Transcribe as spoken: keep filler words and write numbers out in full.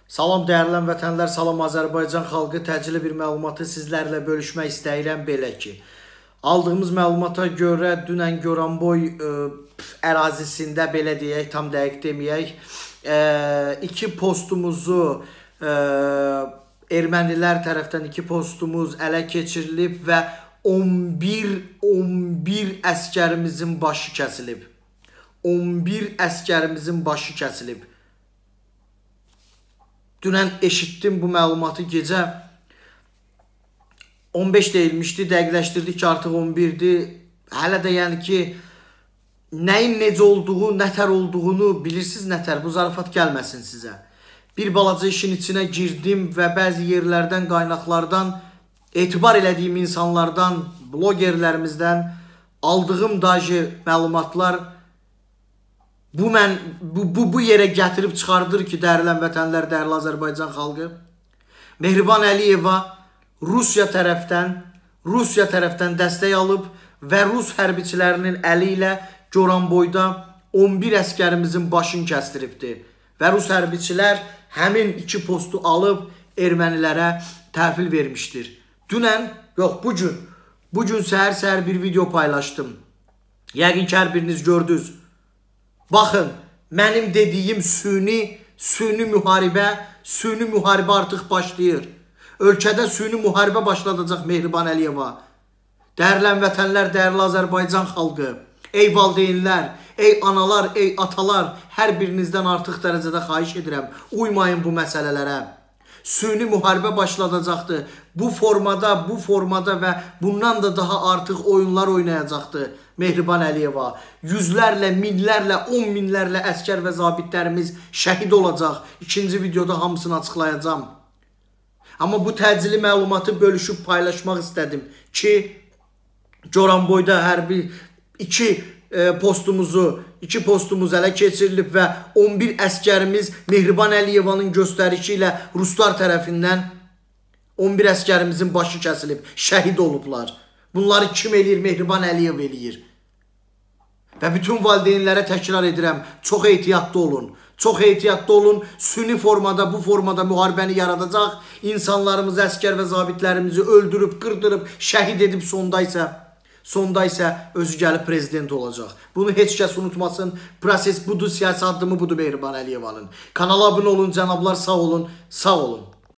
Salam dəyərli vətənlər, salam Azərbaycan xalqı. Təcili bir məlumatı sizlərlə bölüşmək istəyirəm belə ki. Aldığımız məlumata görə dünən Goranboy ə, ərazisində, belə deyək, tam dəqiq deməyək, ə, iki postumuzu ə, ermənilər tərəfdən iki postumuz ələ keçirilib və on bir əskərimizin başı kəsilib. on bir əskərimizin başı kəsilib. Dünən eşitdim bu məlumatı gecə. on beş deyilmişdi, dəqiqləşdirdik ki artıq on birdir. Hələ də yəni ki nəyin necə olduğu, nətər olduğunu bilirsiniz nətər. Bu zarafat gəlməsin sizə. Bir balaca işin içinə girdim və bəzi yerlərdən, qaynaqlardan, etibar elədiyim insanlardan, blogerlərimizdən aldığım daji məlumatlar Bu, mən, bu, bu, bu yerə gətirib çıxardır ki, dəyərli vətənlər, dəyərli Azərbaycan xalqı, Mehriban Əliyeva Rusiya tərəfdən, Rusiya tərəfdən dəstək alıb və Rus hərbiçilərinin əli ilə Goranboyda on bir əskərimizin başını kəstiribdir. Və Rus hərbiçilər həmin iki postu alıb ermənilərə təhvil vermişdir. Dünən, yox bugün, bugün səhər-səhər bir video paylaşdım. Yəqin ki, hər biriniz gördünüz. Baxın, mənim dediyim süni, süni müharibə, süni müharibə artıq başlayır. Ölkədə süni müharibə başladacaq Mehriban Əliyeva. Dəyərli vətənlər, dəyərli Azərbaycan xalqı, ey valideynlər, ey analar, ey atalar, hər birinizdən artıq dərəcədə xahiş edirəm, uymayın bu məsələlərə. Süni müharibə başladacaqdır. Bu formada, bu formada və bundan da daha artıq oyunlar oynayacaqdır Mehriban Əliyeva. Yüzlərlə, minlərlə, on minlərlə əskər və zabitlərimiz şəhid olacaq. İkinci videoda hamısını açıqlayacağım. Amma bu təcili məlumatı bölüşüb paylaşmaq istədim ki, Goranboyda hərbi iki e, postumuzu, iki postumuz ələ keçirilib və on bir əskərimiz Mehriban Əliyevanın göstərişi ilə Ruslar tərəfindən on bir əskərimizin başı kəsilib, şəhid olublar. Bunları kim eləyir? Mehriban Əliyev eləyir. Və bütün valideynlərə təkrar edirəm, çox ehtiyatlı olun. Çox ehtiyatlı olun. Süni formada, bu formada müharibəni yaradacaq. İnsanlarımızı, əskər və zabitlərimizi öldürüb, qırdırıb, şəhid edib sonda isə Sonda isə özü gəlib prezident olacaq. Bunu heç kəs unutmasın. Proses budur, siyasi addımı budur Mehriban Əliyevanın. Kanala abunə olun, cənablar, sağ olun, sağ olun.